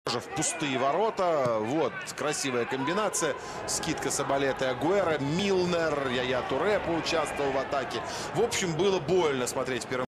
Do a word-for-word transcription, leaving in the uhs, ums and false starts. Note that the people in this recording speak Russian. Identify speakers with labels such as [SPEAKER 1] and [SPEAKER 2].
[SPEAKER 1] в пустые ворота. Вот красивая комбинация. Скидка Соболета и Агуэро. Милнер, Яя Туре поучаствовал в атаке. В общем, было больно смотреть в первом